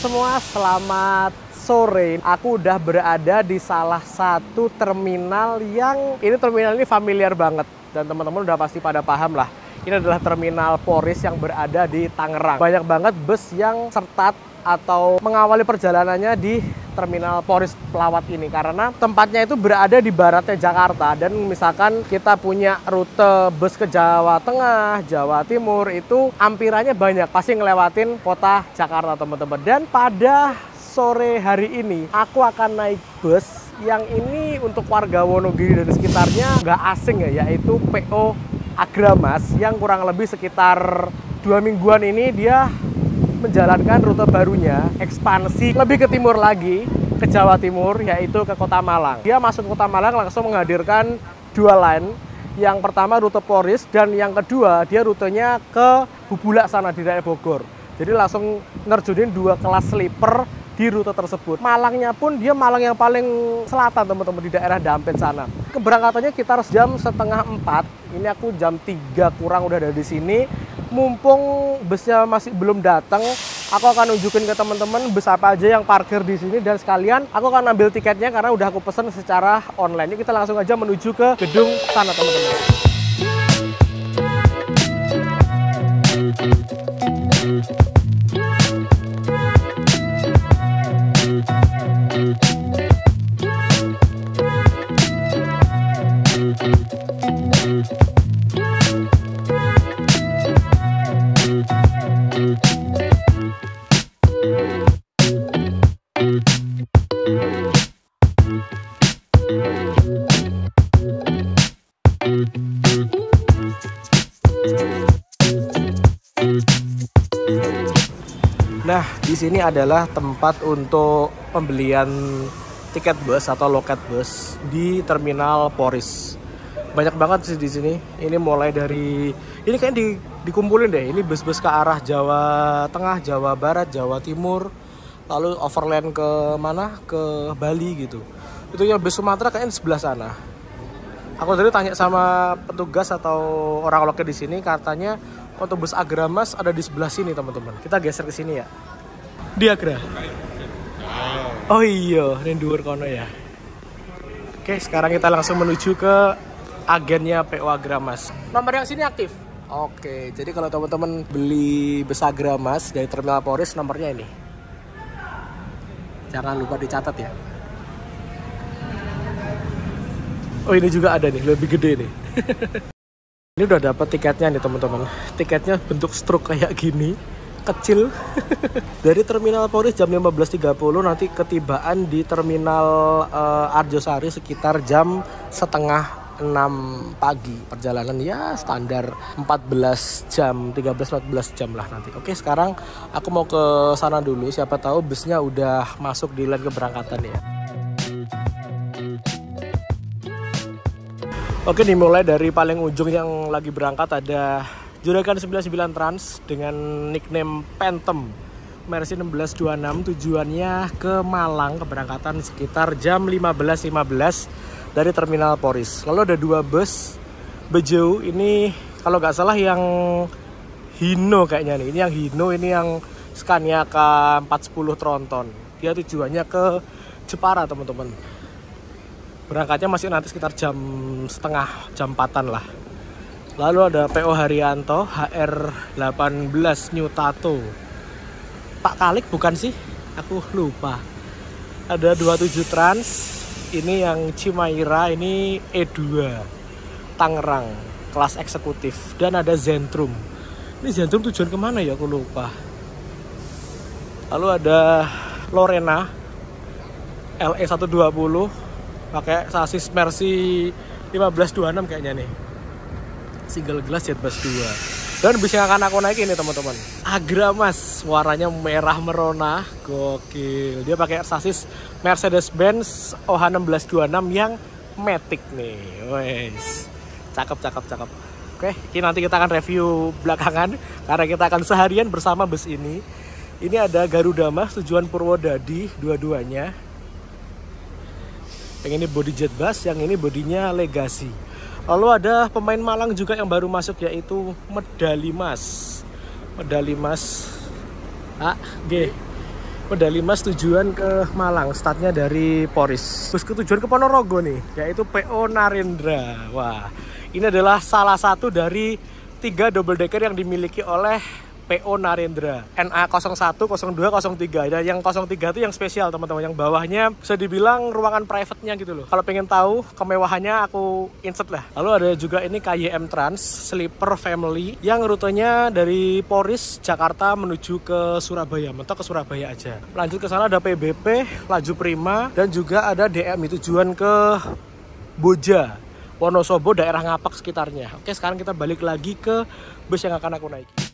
semua, selamat sore. Aku udah berada di salah satu terminal yang terminal ini familiar banget dan teman-teman udah pasti pada paham lah. Ini adalah terminal Poris yang berada di Tangerang. Banyak banget bus yang sertat atau mengawali perjalanannya di terminal Poris Pelawat ini karena tempatnya itu berada di baratnya Jakarta, dan misalkan kita punya rute bus ke Jawa Tengah, Jawa Timur, itu ampirannya banyak, pasti ngelewatin kota Jakarta teman-teman. Dan pada sore hari ini aku akan naik bus yang ini untuk warga Wonogiri dan sekitarnya nggak asing ya, yaitu PO Agramas yang kurang lebih sekitar 2 mingguan ini dia menjalankan rute barunya, ekspansi lebih ke timur lagi, ke Jawa Timur, yaitu ke Kota Malang. Dia masuk Kota Malang langsung menghadirkan 2 line. Yang pertama rute Poris, dan yang kedua dia rutenya ke Bubulak sana di daerah Bogor. Jadi langsung nerjunin 2 kelas sleeper di rute tersebut. Malangnya pun dia Malang yang paling selatan teman-teman, di daerah Dampit sana. Keberangkatannya sekitar jam setengah 4. Ini aku jam 3 kurang udah ada di sini. Mumpung busnya masih belum datang, aku akan nunjukin ke teman-teman bus apa aja yang parkir di sini, dan sekalian aku akan ambil tiketnya karena udah aku pesen secara online. Yuk kita langsung aja menuju ke gedung sana teman-teman. Nah, di sini adalah tempat untuk pembelian tiket bus atau loket bus di terminal Poris. Banyak banget sih di sini. Ini mulai dari ini kayaknya dikumpulin deh. Ini bus-bus ke arah Jawa Tengah, Jawa Barat, Jawa Timur, lalu overland ke mana? Ke Bali gitu. Itu yang bus Sumatera kayaknya di sebelah sana. Aku tadi tanya sama petugas atau orang loket di sini, katanya untuk bus Agramas ada di sebelah sini teman-teman. Kita geser ke sini ya. Di Agra. Oh iya, ini dhuwur kono ya. Oke, sekarang kita langsung menuju ke agennya PO Agramas. Nomor yang sini aktif. Oke, jadi kalau teman-teman beli bus Agramas dari terminal Poris, nomornya ini. Jangan lupa dicatat ya. Oh, ini juga ada nih, lebih gede nih. Ini udah dapat tiketnya nih teman-teman. Tiketnya bentuk struk kayak gini, kecil. Dari terminal Poris jam 15.30, nanti ketibaan di terminal Arjosari sekitar jam setengah 6 pagi. Perjalanan ya standar 14 jam, 13-14 jam lah nanti. Oke, sekarang aku mau ke sana dulu, siapa tahu busnya udah masuk di line keberangkatan ya. Oke, dimulai dari paling ujung yang lagi berangkat ada Juragan 99 Trans dengan nickname Phantom Mercy 1626, tujuannya ke Malang, keberangkatan sekitar jam 15.15 dari terminal Poris. Lalu ada 2 bus Bejo, ini kalau nggak salah yang Hino kayaknya nih. Ini yang Hino, ini yang Scania K410 Tronton. Dia tujuannya ke Jepara teman-teman. Berangkatnya masih nanti sekitar jam 4:30 lah. Lalu ada PO Haryanto HR18 New Tato. Pak Kalik bukan sih? Aku lupa. Ada 27 Trans. Ini yang Cimaira, ini E2 Tangerang kelas eksekutif. Dan ada Zentrum. Ini Zentrum tujuan kemana ya? Aku lupa. Lalu ada Lorena LE120 pakai sasis Mercy 1526 kayaknya nih. Single glass jet bus 2. Dan bus yang akan aku naik ini teman-teman, Agramas, warnanya merah merona, gokil. Dia pakai sasis Mercedes-Benz OH1626 yang Matic nih. Wes, cakep. Oke, ini nanti kita akan review belakangan karena kita akan seharian bersama bus ini. Ini ada Garuda Mas tujuan Purwodadi, dua-duanya. Yang ini body jet bus, yang ini bodinya Legacy. Lalu ada pemain Malang juga yang baru masuk, yaitu Medali Mas. medali emas tujuan ke Malang, startnya dari Poris. Bus ketujuan ke Ponorogo nih, yaitu PO Narendra. Wah, ini adalah salah satu dari 3 double decker yang dimiliki oleh PO Narendra, NA 01, 02, 03. Dan yang 03 itu yang spesial teman-teman, yang bawahnya bisa dibilang ruangan private-nya gitu loh. Kalau pengen tahu kemewahannya aku insert lah. Lalu ada juga ini KYM Trans Sleeper Family yang rutenya dari Poris Jakarta menuju ke Surabaya, mentok ke Surabaya aja. Lanjut ke sana ada PBP, Laju Prima, dan juga ada DMI tujuan ke Boja, Wonosobo, daerah Ngapak sekitarnya. Oke, sekarang kita balik lagi ke bus yang akan aku naiki.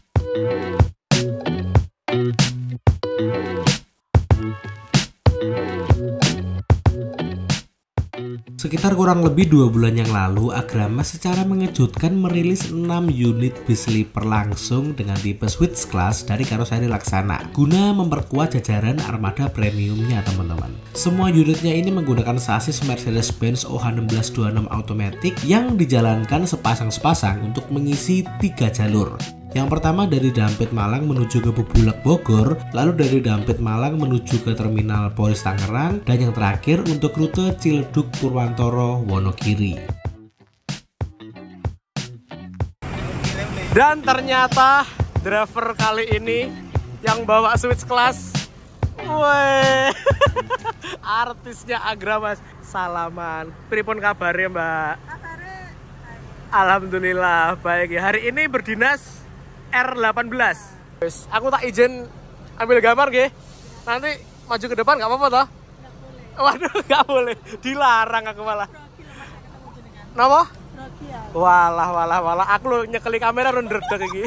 Sekitar kurang lebih 2 bulan yang lalu, Agramas secara mengejutkan merilis 6 unit bus sleeper langsung dengan tipe Switch Class dari karoseri Laksana guna memperkuat jajaran armada premiumnya teman-teman. Semua unitnya ini menggunakan sasis Mercedes-Benz OH1626 Automatic yang dijalankan sepasang-sepasang untuk mengisi 3 jalur. Yang pertama dari Dampit Malang menuju ke Bubulak Bogor, lalu dari Dampit Malang menuju ke Terminal Poris Tangerang, dan yang terakhir untuk rute Ciledug Purwantoro Wonogiri. Dan ternyata driver kali ini yang bawa Switch Class, weh, artisnya Agramas. Salaman, pripun kabarnya Mbak? Alhamdulillah baik ya. Hari ini berdinas R18. Aku tak izin ambil gambar nggih. Nanti maju ke depan nggak apa-apa toh? Waduh, nggak boleh. Dilarang aku malah. Napa? Walah. Aku lo nyekeli kamera renderdek iki.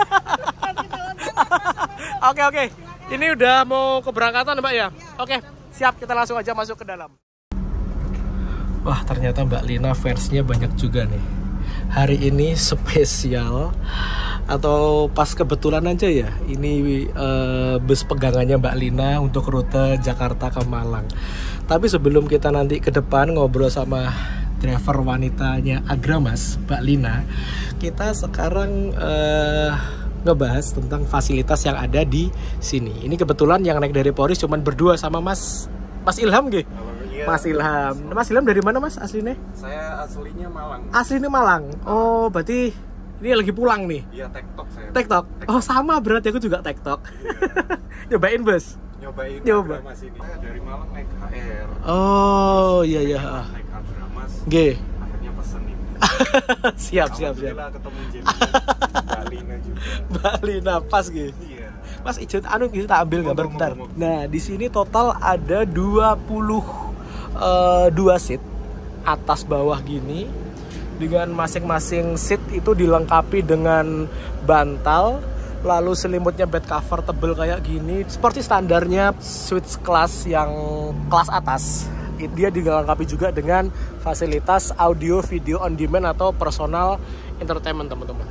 Oke. Ini udah mau keberangkatan Mbak ya? Oke, siap, kita langsung aja masuk ke dalam. Wah, ternyata Mbak Lina fansnya banyak juga nih. Hari ini spesial atau pas kebetulan aja ya, ini bus pegangannya Mbak Lina untuk rute Jakarta ke Malang. Tapi sebelum kita nanti ke depan ngobrol sama driver wanitanya Agramas, Mbak Lina, kita sekarang ngebahas tentang fasilitas yang ada di sini. Ini kebetulan yang naik dari Poris cuman berdua sama Mas Ilham nggih. Mas Ilham. Mas Ilham dari mana Mas aslinya? Saya aslinya Malang. Aslinya Malang. Oh, berarti ini lagi pulang nih? Iya, TikTok saya. TikTok. Oh, sama berarti aku juga TikTok. Iya. Nyobain bus? Nyoba. Agramas ini. Saya dari Malang naik HR. Oh, iya. Naik Agramas. Nggih. Akhirnya pesen ini. siap. Alhamdulillah ketemu Mbak Lina juga. Mbak Lina pas gitu. Iya. Mas izin kita tak ambil gambar bentar. Nah, di sini total ada 22 seat atas bawah gini, dengan masing-masing seat itu dilengkapi dengan bantal, lalu selimutnya bed cover tebel kayak gini, seperti standarnya Switch Class yang kelas atas. Dia dilengkapi juga dengan fasilitas audio video on demand atau personal entertainment teman-teman.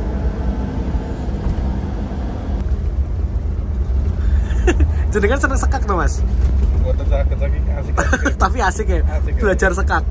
Jenengan seneng sekak tuh Mas? Asik. Tapi asik ya? Asik, belajar sekak.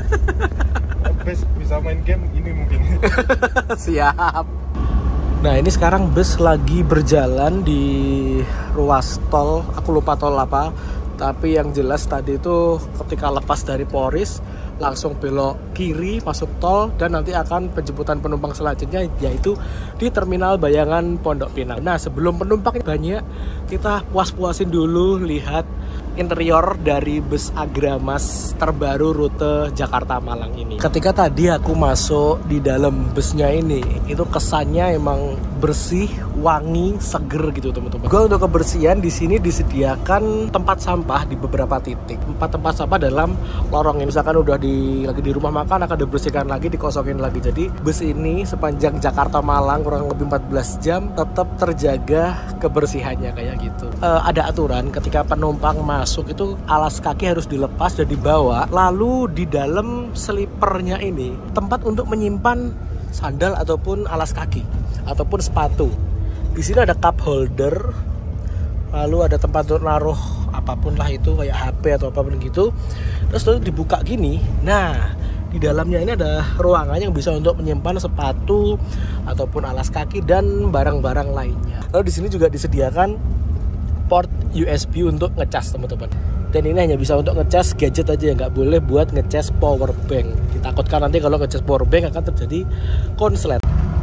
Bisa main game ini mungkin. Siap. Nah, ini sekarang bus lagi berjalan di ruas tol. Aku lupa tol apa. Tapi yang jelas tadi itu ketika lepas dari Poris langsung belok kiri masuk tol, dan nanti akan penjemputan penumpang selanjutnya yaitu di Terminal Bayangan Pondok Pinang. Nah, sebelum penumpang banyak, kita puas-puasin dulu lihat interior dari bus Agramas terbaru rute Jakarta Malang ini. Ketika tadi aku masuk di dalam busnya ini, itu kesannya emang bersih, wangi, seger gitu teman-teman. Gue untuk kebersihan di sini disediakan tempat sampah di beberapa titik. 4 tempat sampah dalam lorong ini. Misalkan udah lagi di rumah makan akan dibersihkan lagi, dikosongin lagi. Jadi bus ini sepanjang Jakarta Malang kurang lebih 14 jam tetap terjaga kebersihannya kayak gitu. Ada aturan ketika penumpang masuk itu alas kaki harus dilepas dan dibawa. Lalu di dalam slipernya ini tempat untuk menyimpan sandal ataupun alas kaki ataupun sepatu. Di sini ada cup holder, lalu ada tempat untuk naruh apapun lah itu, kayak HP atau apapun gitu. Terus lalu dibuka gini. Nah, di dalamnya ini ada ruangan yang bisa untuk menyimpan sepatu ataupun alas kaki dan barang-barang lainnya. Lalu di sini juga disediakan port USB untuk ngecas teman-teman. Dan ini hanya bisa untuk ngecas gadget aja, nggak boleh buat ngecas power bank. Ditakutkan nanti kalau ngecas power bank akan terjadi konslet.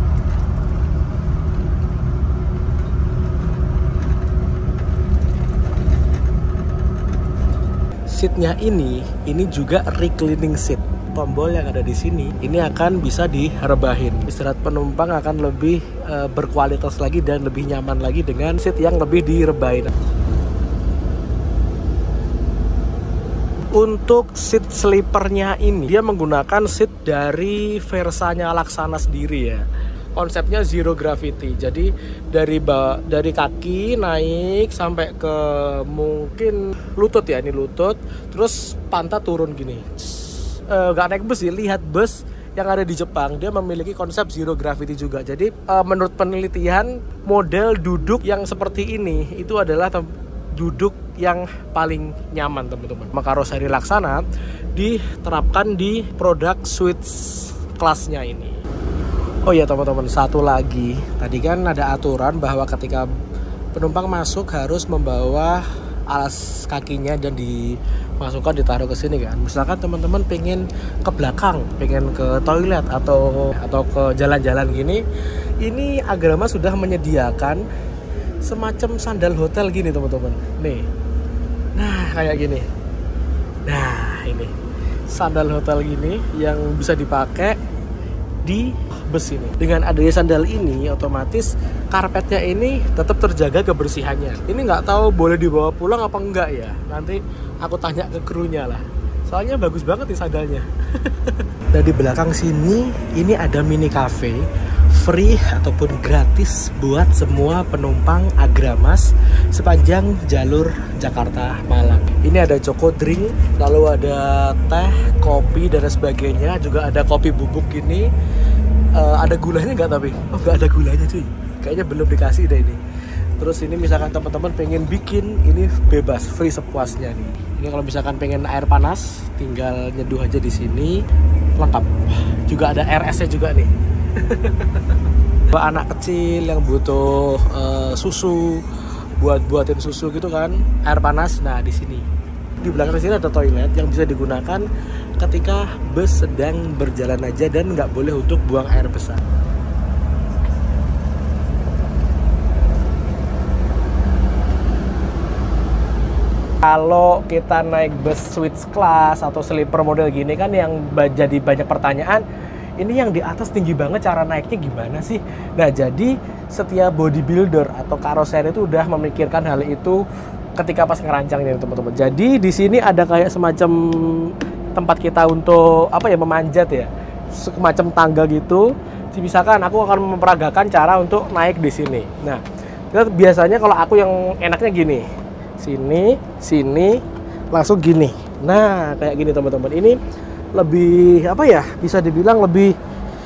Seatnya ini juga reclining seat. Tombol yang ada di sini ini akan bisa direbahin. Istirahat penumpang akan lebih berkualitas lagi dan lebih nyaman lagi dengan seat yang lebih direbahin. Untuk seat sleepernya ini dia menggunakan seat dari Versanya Laksana sendiri ya. Konsepnya zero gravity. Jadi dari kaki naik sampai ke mungkin lutut ya, ini lutut, terus pantat turun gini. Gak naik bus sih, lihat bus yang ada di Jepang, dia memiliki konsep zero gravity juga. Jadi menurut penelitian, model duduk yang seperti ini itu adalah duduk yang paling nyaman teman-teman. Karoseri Laksana diterapkan di produk Switch kelasnya ini. Oh iya teman-teman, satu lagi, tadi kan ada aturan bahwa ketika penumpang masuk harus membawa alas kakinya dan dimasukkan, ditaruh ke sini kan. Misalkan teman-teman pengen ke belakang, pengen ke toilet atau ke jalan-jalan gini, ini Agrama sudah menyediakan semacam sandal hotel gini teman-teman. Nih, nah kayak gini. Nah ini sandal hotel gini yang bisa dipakai di bus ini. Dengan adanya sandal ini, otomatis karpetnya ini tetap terjaga kebersihannya. Ini nggak tahu boleh dibawa pulang apa enggak ya. Nanti aku tanya ke krunya lah. Soalnya bagus banget nih sandalnya. Dan di belakang sini ini ada mini cafe free ataupun gratis buat semua penumpang Agramas sepanjang jalur Jakarta Malang. Ini ada choco drink, lalu ada teh, kopi dan sebagainya. Juga ada kopi bubuk gini. Ada gulanya nggak tapi? Oh nggak ada gulanya cuy. Kayaknya belum dikasih deh ini. Terus ini misalkan teman-teman pengen bikin, ini bebas, free sepuasnya nih. Ini kalau misalkan pengen air panas, tinggal nyeduh aja di sini, lengkap. Juga ada RS-nya juga nih. Anak kecil yang butuh susu, buatin susu gitu kan, air panas. Nah di sini, di belakang sini ada toilet yang bisa digunakan ketika bus sedang berjalan aja dan nggak boleh untuk buang air besar. Kalau kita naik bus switch class atau sleeper model gini kan yang jadi banyak pertanyaan, ini yang di atas tinggi banget, cara naiknya gimana sih? Nah jadi setiap bodybuilder atau karoseri itu udah memikirkan hal itu ketika pas ngerancangnya teman-teman. Jadi di sini ada kayak semacam tempat kita untuk apa ya, memanjat ya, semacam tangga gitu. Misalkan aku akan memperagakan cara untuk naik di sini. Nah biasanya kalau aku yang enaknya gini. Sini, langsung gini. Nah, kayak gini teman-teman. Ini lebih apa ya? Bisa dibilang lebih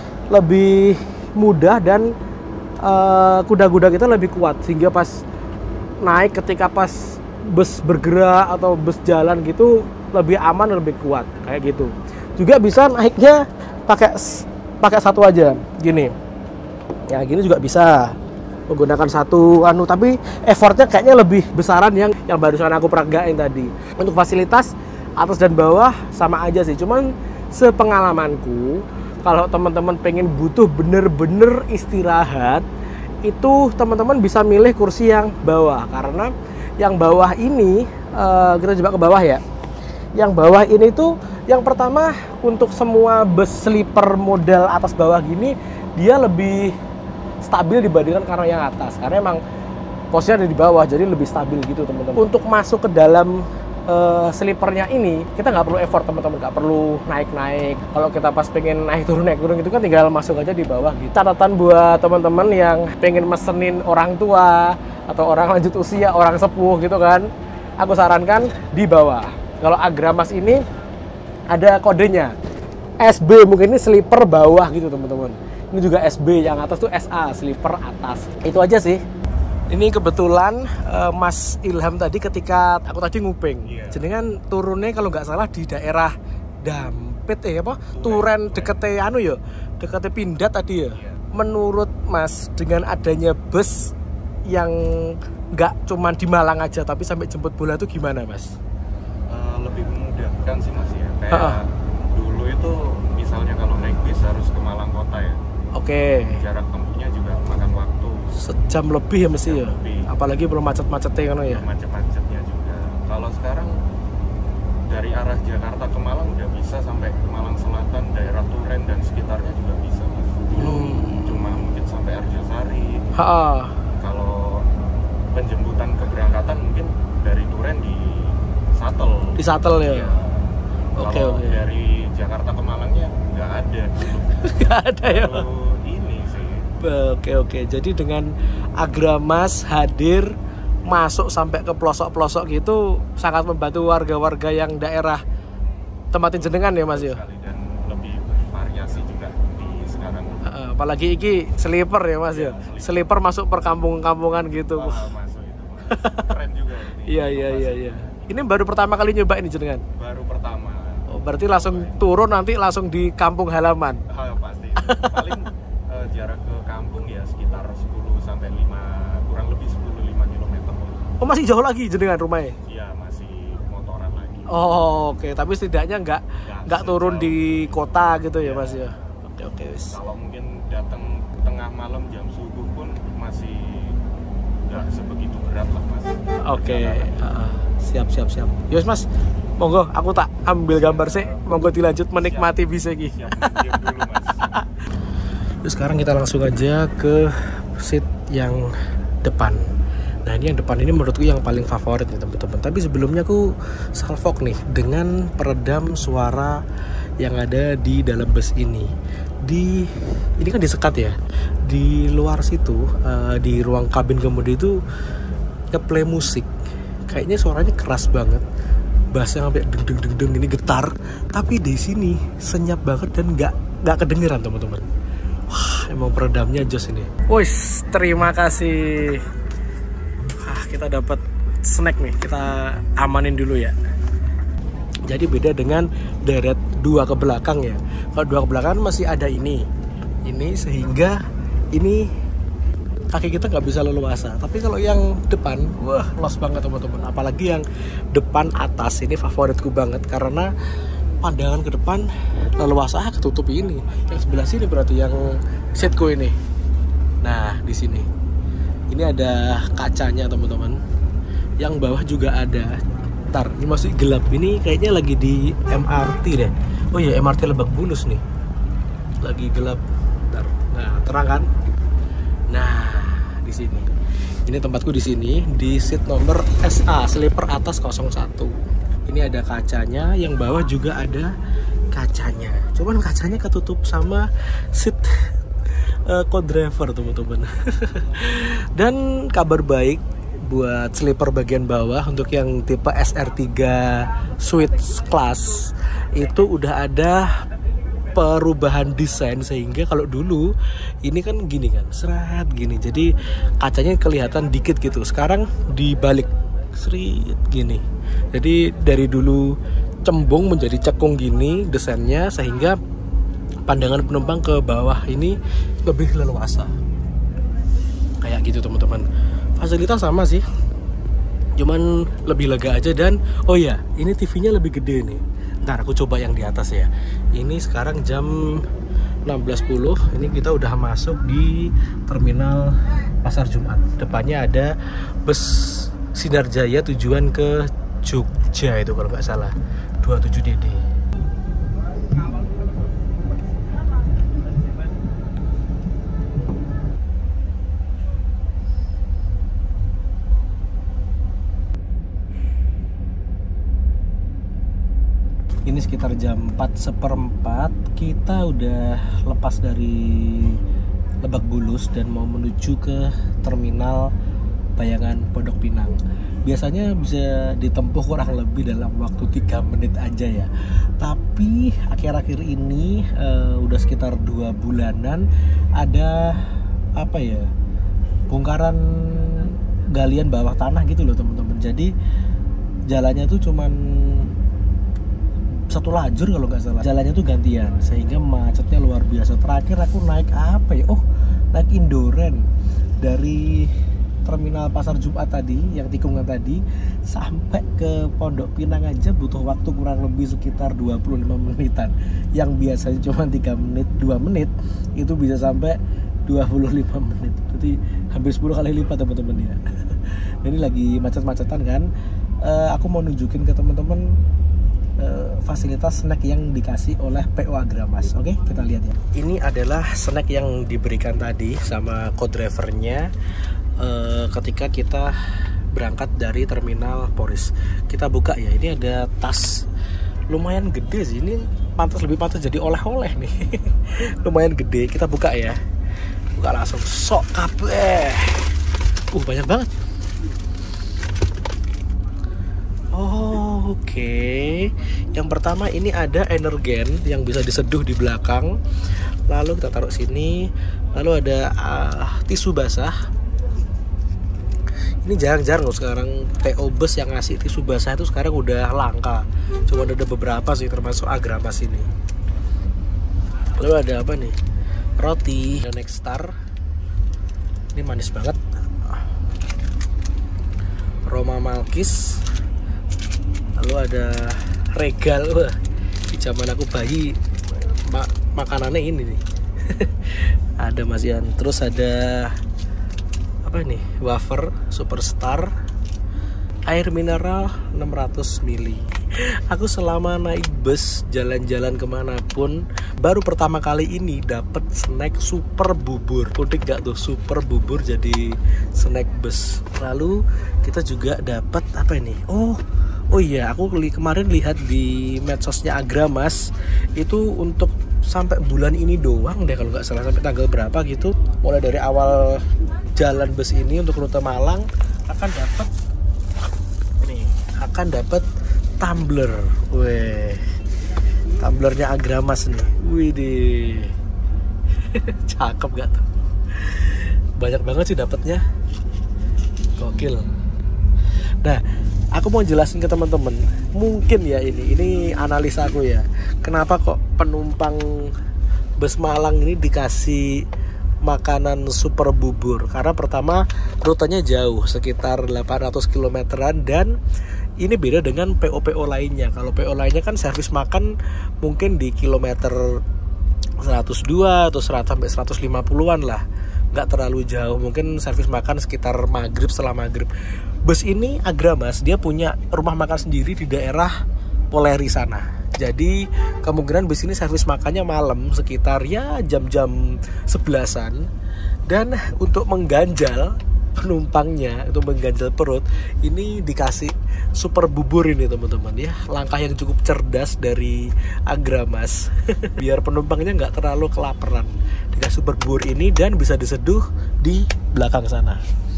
mudah dan kuda-kuda kita lebih kuat sehingga pas naik ketika pas bus bergerak atau bus jalan gitu lebih aman, lebih kuat kayak gitu. Juga bisa naiknya pakai satu aja gini. Ya, gini juga bisa. Menggunakan satu tapi effortnya kayaknya lebih besaran yang barusan aku peragain tadi. Untuk fasilitas atas dan bawah sama aja sih, cuman sepengalamanku kalau teman-teman pengen butuh bener-bener istirahat, itu teman-teman bisa milih kursi yang bawah, karena yang bawah ini kita coba ke bawah ya. Yang bawah ini tuh yang pertama untuk semua bus sleeper model atas bawah gini dia lebih stabil dibandingkan karena yang atas, karena emang posnya ada di bawah jadi lebih stabil gitu teman-teman. Untuk masuk ke dalam sleepernya ini kita nggak perlu effort teman-teman, nggak perlu naik-naik. Kalau kita pas pengen naik turun gitu kan tinggal masuk aja di bawah gitu. Catatan buat teman-teman yang pengen mesenin orang tua atau orang lanjut usia, orang sepuh gitu kan, aku sarankan di bawah. Kalau Agramas ini ada kodenya SB, mungkin ini sleeper bawah gitu teman-teman. Ini juga SB, yang atas tuh SA, sleeper atas. Itu aja sih. Ini kebetulan Mas Ilham tadi ketika aku tadi nguping, jenengan turunnya kalau nggak salah di daerah Dampit Turen dekete dekete Pindad tadi ya. Menurut Mas, dengan adanya bus yang nggak cuman di Malang aja tapi sampai jemput bola tuh gimana Mas? Lebih memudahkan sih Mas ya. Kayak dulu itu misalnya kalau naik bis harus ke Malang kota ya. Oke. Jarak tempuhnya juga makan waktu. Sejam lebih ya mesti ya. Lebih. Apalagi belum macet-macetnya kan ya. Macet-macetnya juga. Kalau sekarang dari arah Jakarta ke Malang udah bisa sampai ke Malang Selatan, daerah Turen dan sekitarnya juga bisa Mas. Cuma mungkin sampai Arjosari. Kalau penjemputan keberangkatan mungkin dari Turen di shuttle ya. Iya. Oke. Dari Jakarta ke Malangnya nggak ada. Nggak ada ya. Ini sih. Oke. Jadi dengan Agramas hadir masuk sampai ke pelosok-pelosok gitu sangat membantu warga-warga yang daerah tempatin jenengan ya Mas ya. Dan lebih bervariasi juga di sekarang. Apalagi iki sleeper ya Mas ya. Sleeper masuk perkampungan-kampungan gitu. Masuk itu. Keren juga. Iya. Ini baru pertama kali nyoba ini jenengan? Baru pertama. Oh, berarti langsung turun nanti langsung di kampung halaman? Pasti. Paling jarak ke kampung ya sekitar 10 sampai 5, kurang lebih 10-5 km. Oh, masih jauh lagi jenengan rumahnya? Iya, masih motoran lagi. Oh, oke. Tapi setidaknya nggak turun di kota gitu ya Mas ya? Oke. Kalau mungkin datang tengah malam jam subuh pun masih nggak sebegitu berat lah Mas. Oke. Siap. Yos Mas, monggo aku tak ambil gambar sih. Monggo dilanjut menikmati bis iki. Siap, diam dulu Mas. Terus sekarang kita langsung aja ke seat yang depan. Nah ini yang depan ini menurutku yang paling favorit nih teman-teman. Tapi sebelumnya aku salvok nih dengan peredam suara yang ada di dalam bus ini. Ini kan disekat ya. Di luar situ di ruang kabin kemudi itu ngeplay musik. Kayaknya suaranya keras banget. Bassnya sampai deng ini getar. Tapi di sini senyap banget dan nggak kedengeran teman-teman. Wah, emang peredamnya jos ini. Wis, terima kasih. Kita dapat snack nih, kita amanin dulu ya. Jadi beda dengan deret 2 ke belakang ya. Kalau 2 ke belakang masih ada ini sehingga ini kaki kita nggak bisa leluasa. Tapi kalau yang depan, wah los banget teman-teman. Apalagi yang depan atas ini favoritku banget karena pandangan ke depan leluasa ketutup ini. Yang sebelah sini berarti yang seatku ini. Nah di sini. Ini ada kacanya teman-teman. Yang bawah juga ada. Ntar, ini masih gelap. Ini kayaknya lagi di MRT deh. Oh iya, MRT Lebak Bulus nih. Lagi gelap. Ntar. Nah, terang kan? Nah, di sini. Ini tempatku di sini di seat nomor SA, sleeper atas 01. Ini ada kacanya, yang bawah juga ada kacanya. Cuman kacanya ketutup sama seat co-driver teman-teman. Dan kabar baik buat sleeper bagian bawah untuk yang tipe SR3 Suite Class itu udah ada perubahan desain sehingga kalau dulu ini kan gini kan seret gini, jadi kacanya kelihatan dikit gitu, sekarang dibalik seret gini, jadi dari dulu cembung menjadi cekung gini desainnya sehingga pandangan penumpang ke bawah ini lebih leluasa kayak gitu teman-teman. Fasilitas sama sih, cuman lebih lega aja. Dan oh ya, ini TV-nya lebih gede nih. Ntar aku coba yang di atas ya. Ini sekarang jam 16.10. Ini kita udah masuk di terminal Pasar Jumat. Depannya ada bus Sinar Jaya tujuan ke Jogja itu kalau nggak salah, 27DD. Ini sekitar jam 4:04 kita udah lepas dari Lebak Bulus dan mau menuju ke terminal Bayangan Pondok Pinang. Biasanya bisa ditempuh kurang lebih dalam waktu 3 menit aja ya. Tapi akhir-akhir ini udah sekitar 2 bulanan ada apa ya, bongkaran galian bawah tanah gitu loh teman-teman. Jadi jalannya tuh cuman satu lajur kalau nggak salah, jalannya tuh gantian sehingga macetnya luar biasa. Terakhir aku naik apa ya, naik Indoren dari terminal Pasar Jumat tadi, yang tikungan tadi, sampai ke Pondok Pinang aja butuh waktu kurang lebih sekitar 25 menitan. Yang biasanya cuma 3 menit, 2 menit, itu bisa sampai 25 menit. Berarti hampir 10 kali lipat teman-teman ya. Ini lagi macet-macetan kan. Aku mau nunjukin ke teman-teman fasilitas snack yang dikasih oleh PO Agramas. Oke, kita lihat ya. Ini adalah snack yang diberikan tadi sama co-drivernya ketika kita berangkat dari terminal Poris. Kita buka ya, ini ada tas lumayan gede sih. Ini lebih pantas jadi oleh-oleh nih. Lumayan gede, kita buka ya. Buka langsung, sok kabeh. Banyak banget. Oke. Yang pertama ini ada energen yang bisa diseduh di belakang. Lalu kita taruh sini. Lalu ada tisu basah. Ini jarang-jarang loh sekarang PO bus yang ngasih tisu basah itu sekarang udah langka. Cuma ada beberapa sih termasuk Agramas ini. Lalu ada apa nih? Roti dan Nexstar. Ini manis banget. Roma Malkis. Lalu ada Regal. Wah, di zaman aku bayi makanannya ini nih. Ada masian. Terus ada apa nih? Wafer Superstar. Air mineral 600 ml. Aku selama naik bus jalan-jalan kemanapun baru pertama kali ini dapat snack super bubur. Unik gak tuh super bubur jadi snack bus. Lalu kita juga dapat apa ini? Oh iya, aku kemarin lihat di medsosnya Agramas itu untuk sampai bulan ini doang deh kalau nggak salah, sampai tanggal berapa gitu. Mulai dari awal jalan bus ini untuk rute Malang akan dapat tumbler. Weh, tumblernya Agramas nih. Widih, cakep gak tuh? Banyak banget sih dapatnya, gokil. Nah, aku mau jelasin ke teman-teman, mungkin ya ini analisa aku ya, kenapa kok penumpang bus Malang ini dikasih makanan super bubur. Karena pertama rutenya jauh, sekitar 800 kilometeran, dan ini beda dengan PO-PO lainnya. Kalau PO lainnya kan servis makan mungkin di kilometer 102 atau 100 sampai 150-an lah, nggak terlalu jauh. Mungkin servis makan sekitar maghrib, setelah maghrib. Bus ini Agramas, dia punya rumah makan sendiri di daerah Poleri sana. Jadi kemungkinan bus ini servis makannya malam sekitar ya jam-jam 11-an. Dan untuk mengganjal penumpangnya, untuk mengganjal perut, ini dikasih super bubur ini teman-teman ya. Langkah yang cukup cerdas dari Agramas. Biar penumpangnya nggak terlalu kelaparan. Dikasih super bubur ini dan bisa diseduh di belakang sana.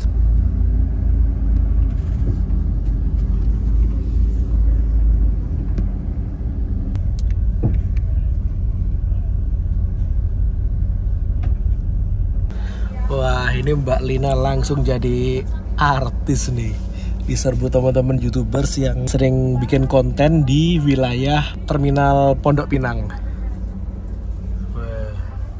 Wah, ini Mbak Lina langsung jadi artis nih. Diserbu teman-teman YouTubers yang sering bikin konten di wilayah terminal Pondok Pinang. Wah.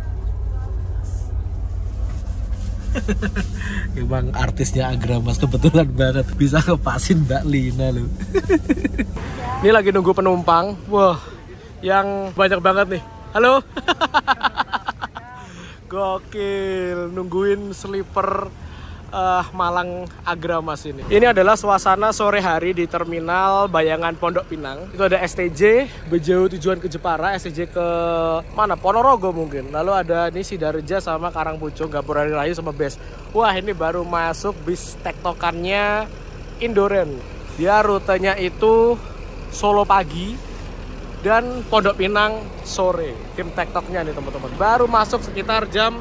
Emang artisnya Agramas kebetulan banget bisa ngepasin Mbak Lina loh. Ini lagi nunggu penumpang. Wah, yang banyak banget nih. Halo. Gokil, nungguin sleeper Malang Agramas ini. Ini adalah suasana sore hari di terminal Bayangan Pondok Pinang. Itu ada STJ, BJU tujuan ke Jepara, STJ ke mana? Ponorogo mungkin. Lalu ada ini Sidareja sama Karangpucung, Gapura Rayu sama BES. Wah, ini baru masuk bis tektokannya Indoren. Dia rutenya itu Solo pagi dan Pondok Pinang sore. Tim tektoknya nih teman-teman. Baru masuk sekitar jam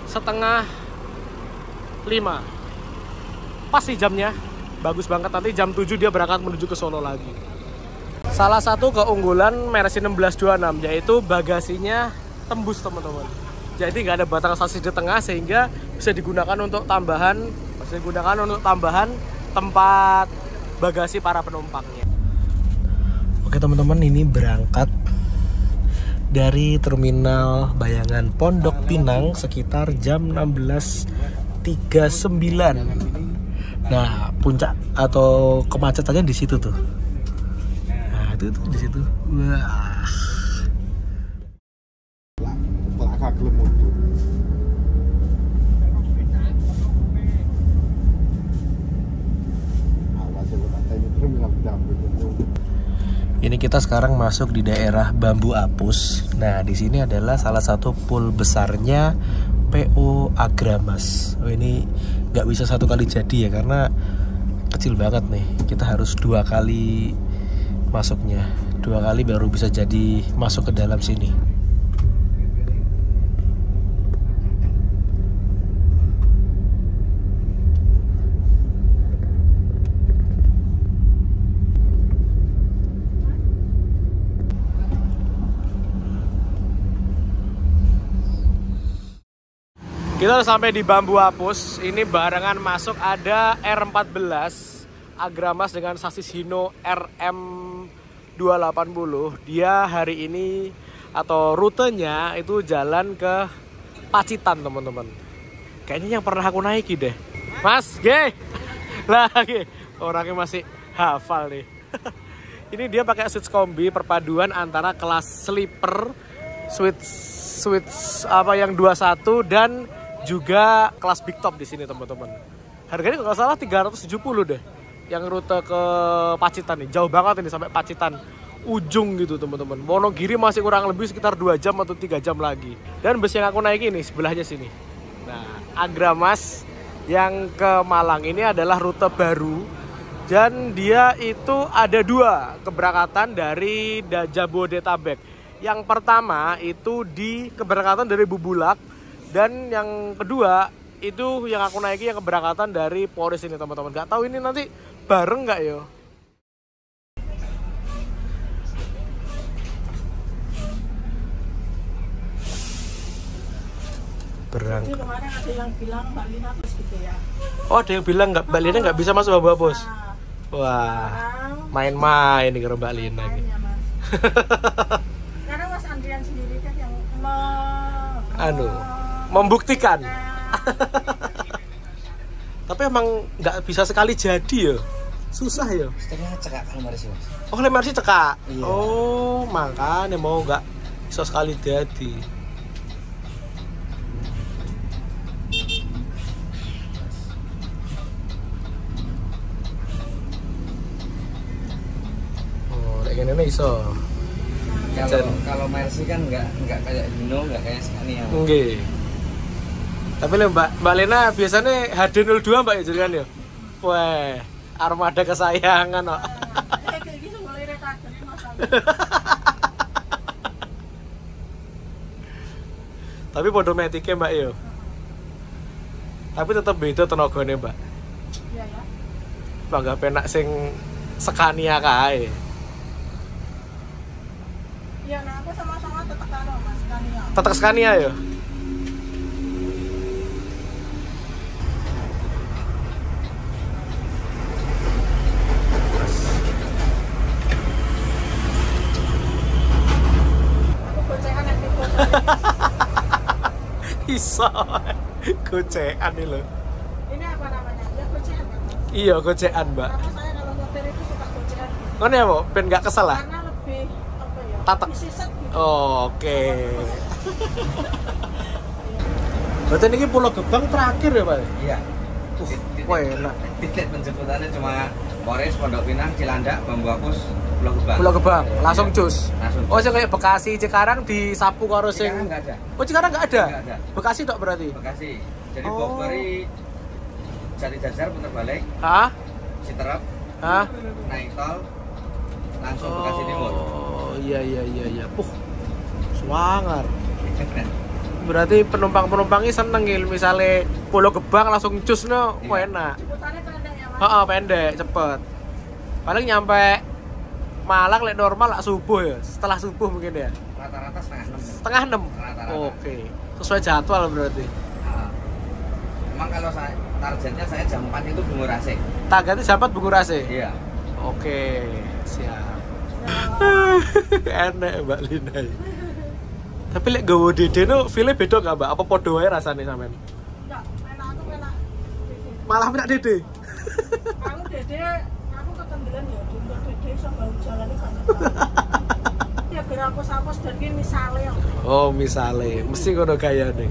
4:30. Pas sih jamnya, bagus banget. Nanti jam 7 dia berangkat menuju ke Solo lagi. Salah satu keunggulan Mercy 1626 yaitu bagasinya tembus teman-teman. Jadi nggak ada batang sasis di tengah sehingga bisa digunakan untuk tambahan tempat bagasi para penumpangnya. Oke teman-teman, ini berangkat dari terminal Bayangan Pondok Pinang sekitar jam 16.39. Nah, puncak atau kemacetannya di situ tuh. Nah, itu tuh di situ. Wah. Ini kita sekarang masuk di daerah Bambu Apus. Nah, di sini adalah salah satu pool besarnya PO Agramas. Oh, ini nggak bisa satu kali jadi ya, karena kecil banget nih. Kita harus 2 kali masuknya. 2 kali baru bisa jadi masuk ke dalam sini. Kita udah sampai di Bambu Apus. Ini barengan masuk ada R14 Agramas dengan sasis Hino RM280. Dia hari ini atau rutenya itu jalan ke Pacitan, teman-teman. Kayaknya yang pernah aku naiki deh. Mas, G. Lagi orangnya masih hafal nih. Ini dia pakai suite kombi perpaduan antara kelas sleeper, suite apa yang 21 dan juga kelas big top di sini, teman-teman. Harganya kalau nggak salah 370 deh. Yang rute ke Pacitan nih, jauh banget ini sampai Pacitan ujung gitu, teman-teman. Wonogiri masih kurang lebih sekitar 2 jam atau 3 jam lagi. Dan bus yang aku naiki ini sebelahnya sini. Nah, Agramas yang ke Malang ini adalah rute baru. Dan dia itu ada 2 keberangkatan dari Jabodetabek. Yang pertama itu di keberangkatan dari Bubulak. Dan yang kedua itu yang aku naiki yang keberangkatan dari Polres ini, teman-teman. Gak tahu ini nanti bareng nggak ya? Berangkat. Kemarin ada yang bilang Mbak Lina bus gitu ya. Oh, ada yang bilang Mbak Lina nggak bisa masuk Bambu Apus. Wah, main-main nih ke Mbak Lina. Sekarang Mas Andrian sendiri kan yang membuktikan. Tapi emang nggak bisa sekali jadi ya, susah ya. Setelahnya cekak kalau Marisi, Mas. Oh, Marisi cekak. Iya. Oh, makanya mau nggak bisa sekali jadi. Oh, kayak gini iso. Kalau Mercy kan nggak kayak Hino, nggak kayak Scania. Nggih. Tapi lho Mbak Lena biasanya HD02 Mbak ya jaringan ya? Wah, armada kesayangan kok. kayak gitu mulai rekaderin masalah. Tapi podo metiknya Mbak yo. Tapi tetap beda tenagane Mbak. Iya ya. Bangga penak sing Scania kae. Iya, nah aku sama-sama tetap karo Mas Scania. Tetap Scania ya? Iso gocekan nih loh. Ini apa namanya? Ya gocekan kan? Iya, gocekan Mbak. Karena saya kalau nyetir itu suka gocekan. Kan ya Mbak, ben gak kesel lah? Karena lebih apa ya? Tatak. Lebih siset gitu. Oh, oke. Berarti ini Pulau Gebang terakhir ya Pak? Iya. Wah, enak. Titik penjemputannya cuma Polres, Pondok Pinang, Cilandak, Bambu Apus, Pulau Gebang. Pulau Gebang, langsung cus. Langsung. Oh, sing kayak Bekasi, Cikarang disapu karo sing. Cikarang nggak ada. Oh, Cikarang nggak ada? Nggak ada. Bekasi tok berarti. Bekasi. Jadi Oh. Bogori, Jati Jajar, putar balik, Hah? Citerep, Hah? naik tol, langsung Bekasi Timur. Oh, iya. Swangar. Berarti penumpang-penumpangnya seneng ya, misalnya Pulau Gebang langsung cus no, wah enak. Jemputannya pendek ya Mas? Heeh, pendek, cepet. Paling nyampe Malang lek normal lah subuh ya, setelah subuh mungkin ya. Rata-rata setengah 6. Setengah 6. Rata-rata. Oke, sesuai jadwal berarti. Nah, emang kalau targetnya saya jam 4 itu Bungur AC. Targetnya jam 4 Bungur AC. Iya. Oke, siap. Enak Mbak Lina. Tapi lek gawe dede no, feel beda gak Mbak? Apa podo wae rasane sampean? Enggak, enak tuh enak. Malah enak dede. Aku dede, aku kekendelan ya, untuk dede iso bau jalan kan. Ya kira aku sapos dan ki misale yo. Oh, misale, mesti ngono gayane.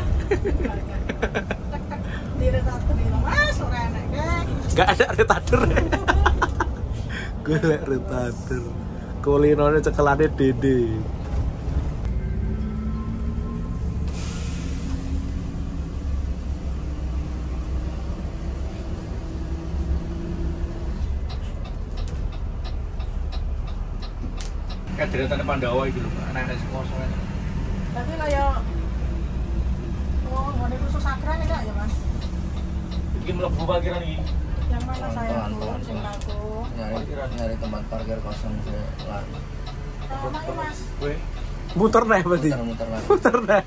Tek-tek diretatur iki Mas, ora enak kek. Gak ada retader. Golek retader. Kulinone cekelane Dede. Kayak deretan Pandawa itu lho, anak-anak sing kosong. Tapi kayak ngene khusus sakral enggak ya Mas? Iki mlebu parkiran iki. Yang mana saya sing aku? Nyari tempat parkir kosong saya lari. Mana ya Mas? Gue Muter nih berarti. muter lagi. Muter nih.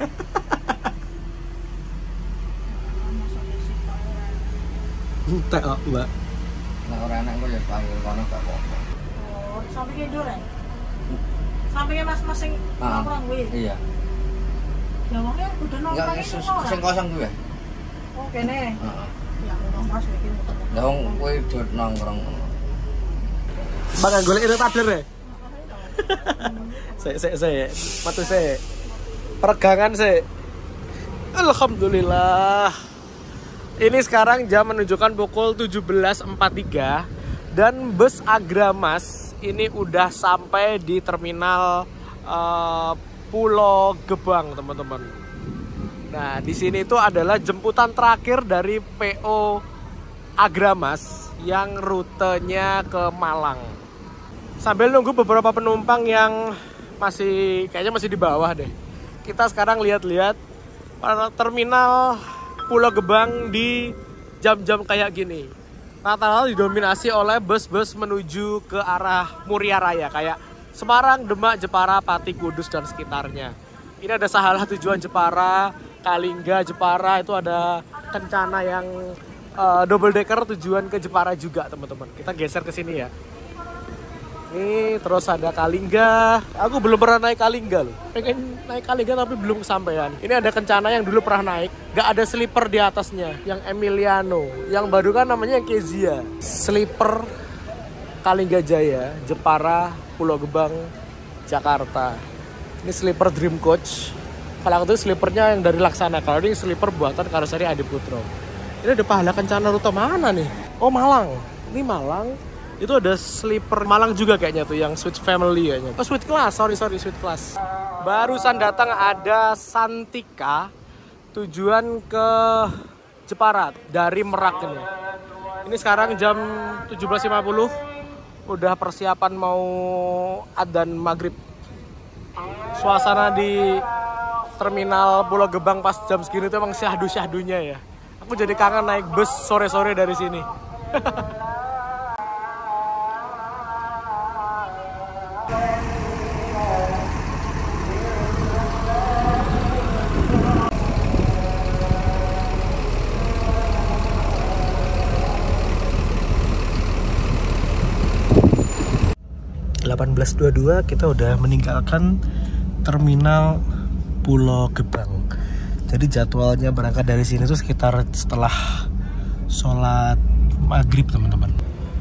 Masuk di situ. Entek kok, Mbak. Nah orang anak gue ya parkir kono gak apa-apa. Oh, sampai tidur ya? Sampingnya mas-mas sing nongkrong kuwi. Iya. Ya wongnya udah Enggak nongkrong itu sing kosong gue. Oh, kene. Heeh. Ya Allah Mas iki. Lah wong kowe dot nongkrong. Bang golek retader ya? Saya. Matu saya. Peregangan saya. Alhamdulillah. Ini sekarang jam menunjukkan pukul 17.43 dan bus Agramas ini udah sampai di terminal Pulau Gebang, teman-teman. Nah, di sini itu adalah jemputan terakhir dari PO Agramas yang rutenya ke Malang. Sambil nunggu beberapa penumpang yang kayaknya masih di bawah deh. Kita sekarang lihat-lihat terminal Pulau Gebang di jam-jam kayak gini. Rata-rata didominasi oleh bus-bus menuju ke arah Muria Raya kayak Semarang, Demak, Jepara, Pati, Kudus dan sekitarnya. Ini ada Sahalah tujuan Jepara, Kalingga, Jepara, itu ada Kencana yang double decker tujuan ke Jepara juga, teman-teman. Kita geser ke sini ya. Ini terus ada Kalingga. Aku belum pernah naik Kalingga loh. Pengen naik Kalingga tapi belum kesampaian. Ini ada Kencana yang dulu pernah naik. Gak ada sleeper di atasnya. Yang Emiliano. Yang baru kan namanya Kezia. Sleeper Kalingga Jaya, Jepara, Pulau Gebang, Jakarta. Ini sleeper Dream Coach. Kalau itu sleepernya yang dari Laksana. Kalau ini sleeper buatan karoseri Adi Putro. Ini ada pahala Kencana rute mana nih? Oh, Malang. Ini Malang. Itu ada sleeper Malang juga kayaknya tuh yang Sweet Family kayaknya. Oh, Sweet Class, sorry Sweet Class. Barusan datang ada Santika tujuan ke Jepara dari Merak ini. Ini sekarang jam 17.50. Udah persiapan mau adzan maghrib. Suasana di terminal Pulau Gebang pas jam segini tuh emang syahdu-syahdunya ya. Aku jadi kangen naik bus sore-sore dari sini. 18.22 kita udah meninggalkan terminal Pulau Gebang. Jadi jadwalnya berangkat dari sini tuh sekitar setelah sholat maghrib, teman-teman.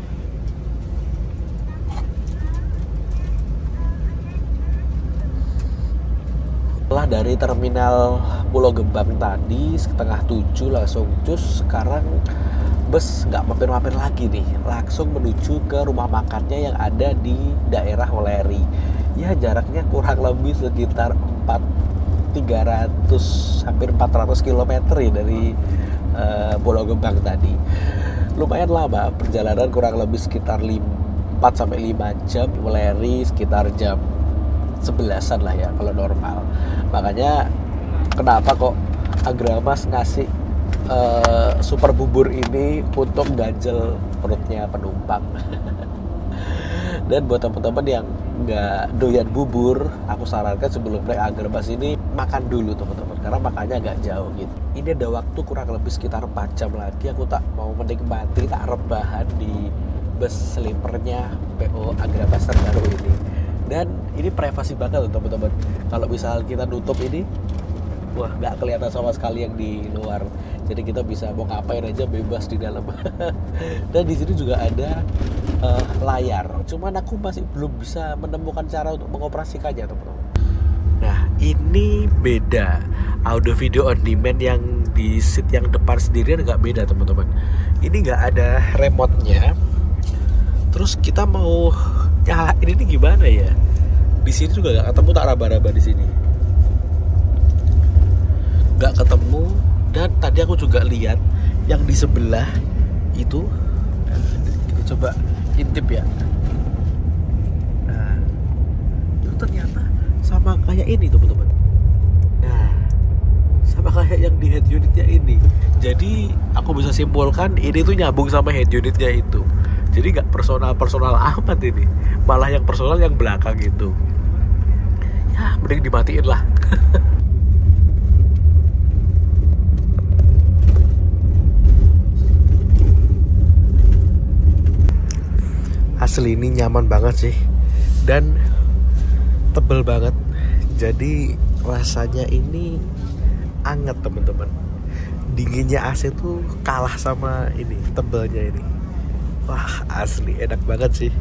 Setelah dari terminal Pulau Gebang tadi setengah 7 langsung cus, sekarang bus nggak mampir-mampir lagi nih, langsung menuju ke rumah makannya yang ada di daerah Weleri. Ya jaraknya kurang lebih sekitar 300 hampir 400 km ya dari Pulau Gebang tadi. Lumayan lama perjalanan, kurang lebih sekitar 4-5 jam. Weleri sekitar jam 11-an lah ya kalau normal. Makanya kenapa kok Agramas ngasih super bubur ini untuk ganjel perutnya penumpang. Dan buat teman-teman yang nggak doyan bubur, aku sarankan sebelum naik Agramas ini makan dulu teman-teman, karena makannya agak jauh gitu. Ini ada waktu kurang lebih sekitar 4 jam lagi aku tak mau menikmati tak rebahan di bus sleepernya PO Agramas terbaru ini. Dan ini privasi banget loh teman-teman. Kalau misal kita nutup ini, Wah, nggak kelihatan sama sekali yang di luar. Jadi kita bisa mau ngapain aja bebas di dalam. Dan di sini juga ada layar. Cuman aku masih belum bisa menemukan cara untuk mengoperasikannya, teman-teman. Nah, ini beda. Audio video on demand yang di seat yang depan sendirian nggak beda, teman-teman. Ini nggak ada remote-nya. Terus kita mau nyalain ini gimana ya? Di sini juga nggak ketemu, tak raba-raba di sini. Nggak ketemu. Dan tadi aku juga lihat yang di sebelah itu, kita coba intip ya. Nah, itu ternyata sama kayak ini, teman-teman. Nah, sama kayak yang di head unitnya ini. Jadi aku bisa simpulkan ini tuh nyambung sama head unitnya itu. Jadi nggak personal amat ini, malah yang personal yang belakang itu. Ya, mending dimatiin lah. Asli ini nyaman banget sih, dan tebel banget. Jadi rasanya ini anget, teman-teman. Dinginnya AC tuh kalah sama ini tebelnya ini. Wah, asli enak banget sih.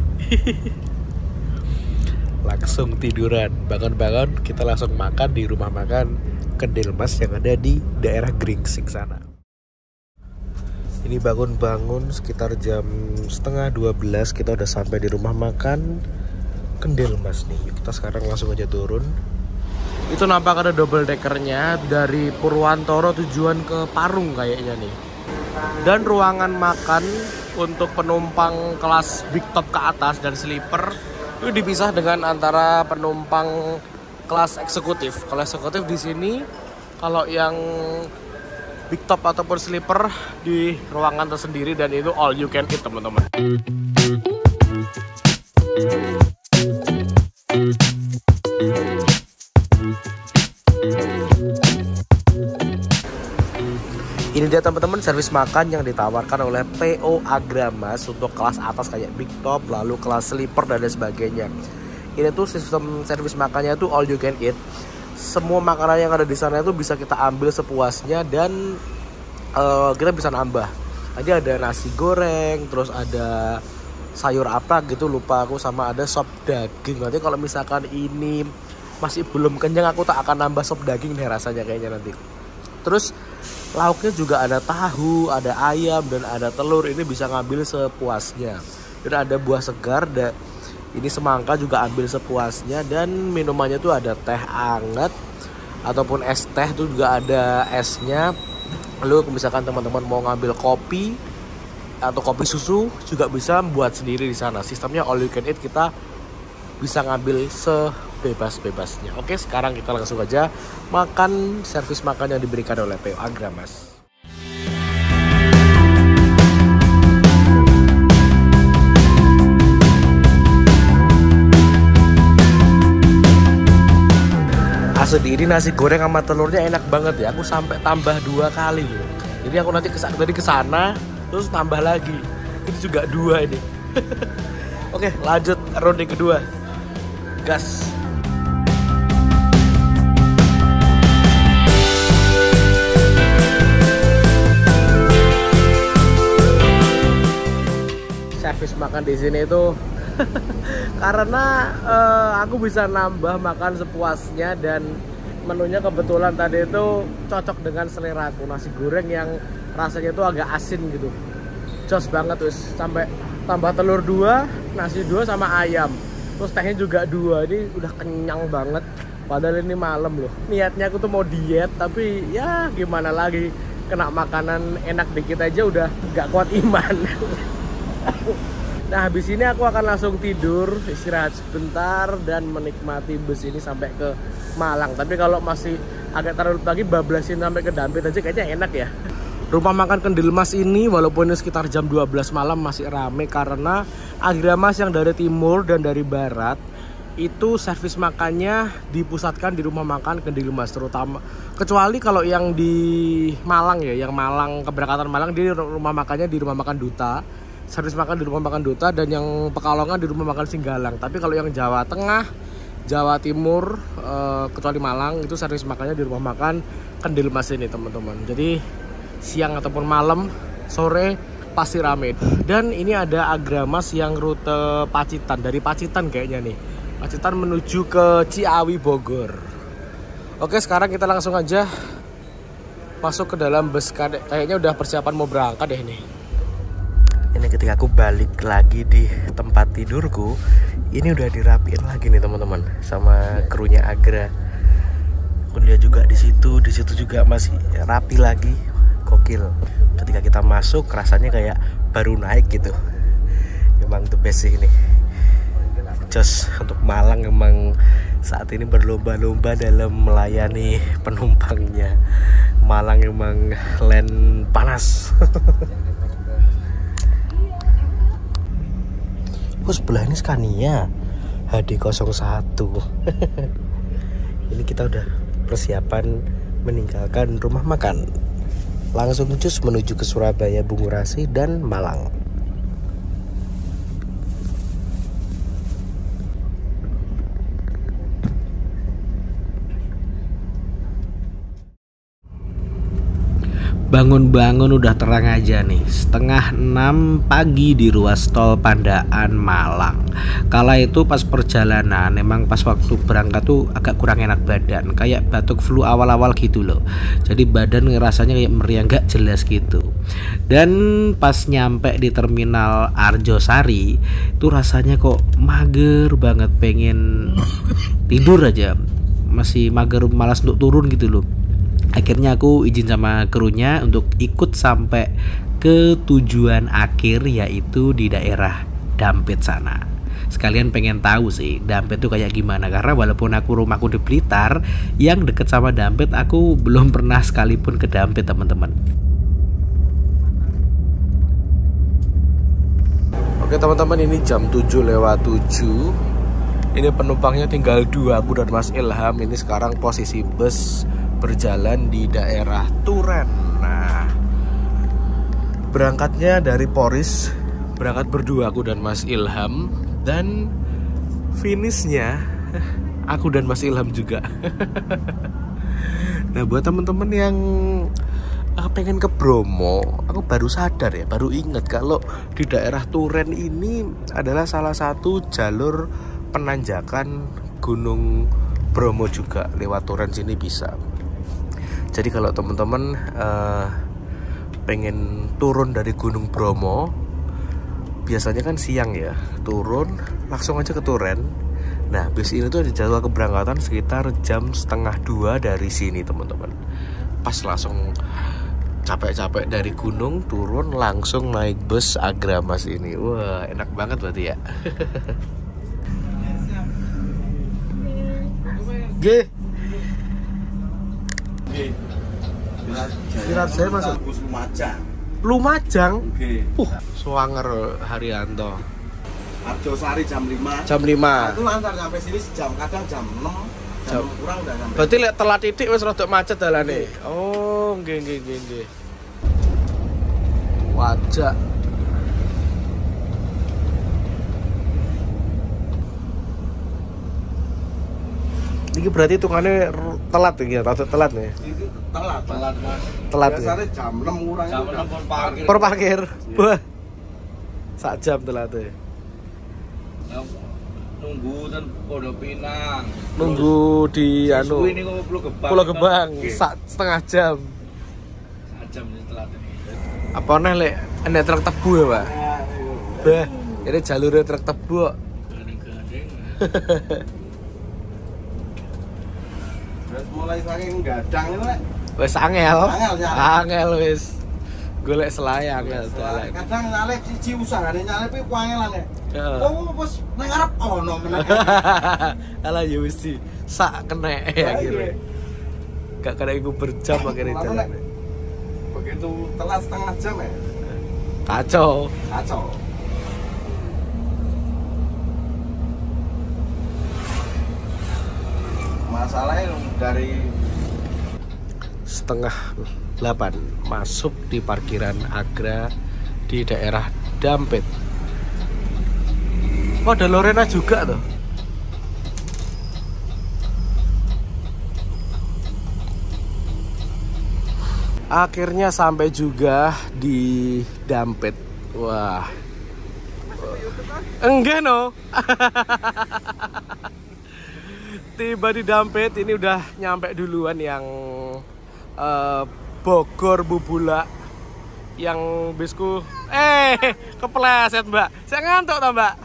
Langsung tiduran, bangun-bangun kita langsung makan di rumah makan Kendil Mas yang ada di daerah Gringsing sana. Ini bangun-bangun sekitar jam 11:30 kita udah sampai di rumah makan Kendil Mas nih. Yuk kita sekarang langsung aja turun. Itu nampak ada double deckernya dari Purwantoro tujuan ke Parung kayaknya nih. Dan ruangan makan untuk penumpang kelas big top ke atas dan sleeper itu dipisah dengan antara penumpang kelas eksekutif. Kalau eksekutif di sini, kalau yang big top ataupun sleeper di ruangan tersendiri, dan itu all you can eat, teman-teman. Ini dia, teman-teman, servis makan yang ditawarkan oleh PO Agramas untuk kelas atas kayak big top, lalu kelas sleeper dan lain sebagainya. Ini tuh sistem servis makannya tuh all you can eat. Semua makanan yang ada di sana itu bisa kita ambil sepuasnya, dan kita bisa nambah. Tadi ada nasi goreng, terus ada sayur apa gitu lupa aku, sama ada sop daging. Nanti kalau misalkan ini masih belum kenyang, aku tak akan nambah sop daging deh rasanya kayaknya nanti. Terus lauknya juga ada tahu, ada ayam, dan ada telur. Ini bisa ngambil sepuasnya. Dan ada buah segar, ini semangka juga ambil sepuasnya. Dan minumannya tuh ada teh anget ataupun es teh tuh juga ada esnya. Lalu misalkan teman-teman mau ngambil kopi atau kopi susu juga bisa buat sendiri di sana. Sistemnya all you can eat, kita bisa ngambil sebebas-bebasnya. Oke, sekarang kita langsung aja makan servis makan yang diberikan oleh PO Agramas. Asli ini nasi goreng sama telurnya enak banget ya. Aku sampai tambah 2 kali loh. Jadi aku nanti tadi kesana terus tambah lagi. Ini juga 2 ini. Oke, lanjut ronde kedua. Gas. Servis makan di sini itu karena aku bisa nambah makan sepuasnya, dan menunya kebetulan tadi itu cocok dengan selera aku. Nasi goreng yang rasanya itu agak asin gitu, jos banget. Terus sampai tambah telur 2, nasi 2 sama ayam, terus tehnya juga 2. Ini udah kenyang banget, padahal ini malam loh. Niatnya aku tuh mau diet, tapi ya gimana lagi, kena makanan enak dikit aja udah gak kuat iman. Nah, habis ini aku akan langsung tidur, istirahat sebentar, dan menikmati bus ini sampai ke Malang. Tapi kalau masih agak terlalu pagi, bablasin sampai ke Dampit aja kayaknya enak ya. Rumah makan Kendil Mas ini walaupun ini sekitar jam 12 malam masih rame, karena Agramas yang dari timur dan dari barat itu servis makannya dipusatkan di rumah makan Kendil Mas terutama. Kecuali kalau yang di Malang ya, yang Malang, keberangkatan Malang, di rumah makannya di rumah makan Duta. Servis makan di rumah makan Duta, dan yang Pekalongan di rumah makan Singgalang. Tapi kalau yang Jawa Tengah Jawa Timur, kecuali Malang, itu servis makannya di rumah makan Kendil Mas ini teman-teman. Jadi siang ataupun malam, sore pasti rame. Dan ini ada Agramas yang rute Pacitan, dari Pacitan kayaknya nih, Pacitan menuju ke Ciawi Bogor. Oke, sekarang kita langsung aja masuk ke dalam bus. Kayaknya udah persiapan mau berangkat deh ini. Ini ketika aku balik lagi di tempat tidurku, ini udah dirapiin lagi nih teman-teman sama krunya Agra. Aku lihat juga di situ juga masih rapi lagi, gokil. Ketika kita masuk rasanya kayak baru naik gitu. Emang the best sih ini. Jos untuk Malang emang saat ini berlomba-lomba dalam melayani penumpangnya. Malang emang land panas. Oh, sebelah ini Scania HD01. Ini kita udah persiapan meninggalkan rumah makan, langsung cus menuju ke Surabaya, Bungurasi dan Malang. Bangun-bangun udah terang aja nih, 5:30 pagi di ruas tol Pandaan Malang. Kala itu pas perjalanan, emang pas waktu berangkat tuh agak kurang enak badan, kayak batuk flu awal-awal gitu loh. Jadi badan rasanya kayak meriang, gak jelas gitu. Dan pas nyampe di terminal Arjosari, itu rasanya kok mager banget, pengen tidur aja, masih mager, malas untuk turun gitu loh. Akhirnya aku izin sama krunya untuk ikut sampai ke tujuan akhir, yaitu di daerah Dampit sana. Sekalian pengen tahu sih Dampit tuh kayak gimana, karena walaupun aku rumahku di Blitar yang deket sama Dampit, aku belum pernah sekalipun ke Dampit teman-teman. Oke teman-teman, ini jam 7:07. Ini penumpangnya tinggal 2, aku dan Mas Ilham. Ini sekarang posisi bus berjalan di daerah Turen. Nah, berangkatnya dari Poris, berangkat berdua aku dan Mas Ilham, dan finishnya aku dan Mas Ilham juga. Nah, buat teman-teman yang pengen ke Bromo, aku baru sadar ya, baru ingat kalau di daerah Turen ini adalah salah satu jalur penanjakan Gunung Bromo juga. Lewat Turen sini bisa. Jadi kalau teman-teman pengen turun dari Gunung Bromo, biasanya kan siang ya, turun langsung aja ke Turen. Nah, bis ini tuh ada jadwal keberangkatan sekitar jam 1:30 dari sini teman-teman. Pas langsung capek-capek dari gunung turun, langsung naik bus Agramas ini. Wah, enak banget berarti ya. G. Virat saya masuk Lumajang. Swanger Haryanto. Arjosari jam 5. Jam 5. Itu lancar sampai sini sejam, kadang jam 6. Jam kurang udah sampai. Berarti lek telat titik wis rada macet dalane. Oh, nggih. Wajak. Ini berarti hitungannya telat ya, telat nih. Itu telat Mas. Telat. Biasanya jam 6 kurang. Jam 6 pun parkir. Per parkir. Wah. Sak jam telat ya. Nunggu dan Pondok Pinang. Nunggu di anu. Ini kok Pulau Gebang setengah jam. Jam telat ini. Apa nih lek enek truk tebu ya, Pak? Bah, ini jalurnya truk tebu kok. Gandeng-gandeng. Terus mulai saking gadang itu Lek. Wis angel. Ya. Angel wis. Golek selai angel dalan. Kadang nyalip siji usahane nyalip iku angelan ya. Heeh. Oh, wis nang ngarep ono meneh. Alah ya mesti sak kenek ya akhirnya. Gak kena iku berjam akhirnya jalan. Begitu telat setengah jam ya. Kacau. Masalahnya dari 7:30 masuk di parkiran Agra di daerah Dampit. Oh, ada Lorena juga tuh. Akhirnya sampai juga di Dampit. Wah. Enggak no. Tiba di Dampit, ini udah nyampe duluan yang Bogor Bubula. Yang bisku kepleset mbak. Saya ngantuk tau mbak.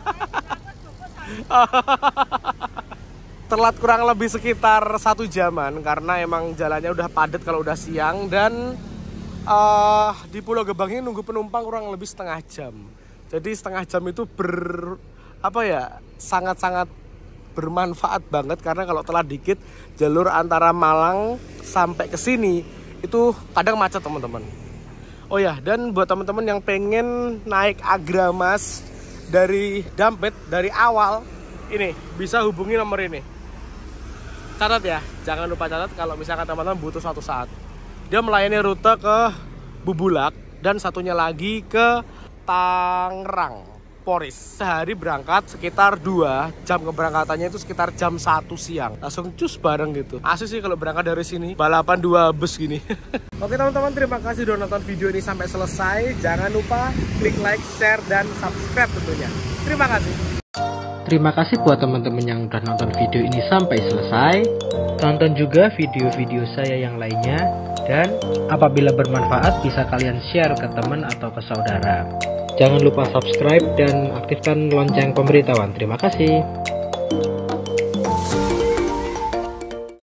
Telat kurang lebih sekitar 1 jaman karena emang jalannya udah padat kalau udah siang. Dan di Pulau Gebang ini nunggu penumpang kurang lebih setengah jam. Jadi setengah jam itu sangat-sangat bermanfaat banget. Karena kalau telat dikit, jalur antara Malang sampai ke sini itu kadang macet teman-teman. Oh ya, dan buat teman-teman yang pengen naik Agramas dari Dampit dari awal, ini bisa hubungi nomor ini. Catat ya, jangan lupa catat kalau misalkan teman-teman butuh suatu saat. Dia melayani rute ke Bubulak dan satunya lagi ke Tangerang, Poris. Sehari berangkat sekitar 2 jam, keberangkatannya itu sekitar jam 1 siang. Langsung cus bareng gitu. Asik sih kalau berangkat dari sini, balapan 2 bus gini. Oke teman-teman, terima kasih udah nonton video ini sampai selesai. Jangan lupa klik like, share, dan subscribe tentunya. Terima kasih. Terima kasih buat teman-teman yang udah nonton video ini sampai selesai. Tonton juga video-video saya yang lainnya. Dan apabila bermanfaat bisa kalian share ke teman atau ke saudara. Jangan lupa subscribe dan aktifkan lonceng pemberitahuan. Terima kasih.